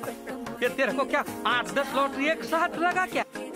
ये तेरे को क्या 8-10 लॉटरी एक साथ लगा क्या?